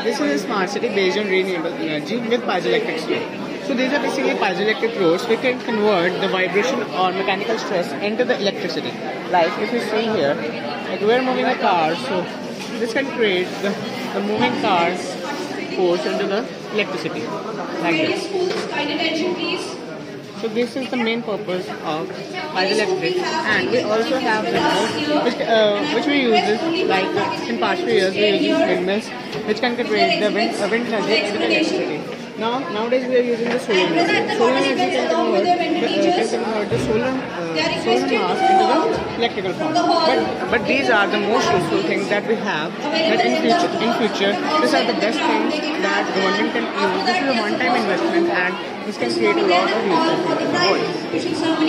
This is a smart city based on renewable energy with piezoelectricity. So these are basically piezoelectric rods. We can convert the vibration or mechanical stress into the electricity. Like if you see here, like we're moving a car, so this can create the moving car's force into the electricity, like this. So this is the main purpose of piezoelectric, and we also have windmills, which we use like in past few years we use windmills, which can convert the wind energy into electricity. Nowadays we are using the solar energy. Solar energy can convert the solar mass into the electrical form. But these are the most useful things that we have. But in future, these are the best things that government can use. This is a one-time investment, and this can create a lot of useful things in the world.